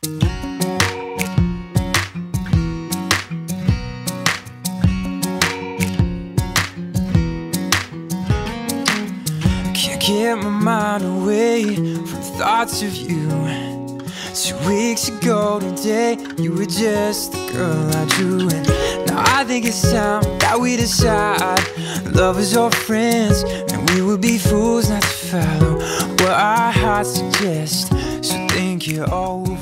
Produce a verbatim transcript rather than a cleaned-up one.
Can't get my mind away from thoughts of you. Two weeks ago today, you were just the girl I drew. And now I think it's time that we decide lovers or friends, and we would be fools not to follow what our hearts suggest. So think it all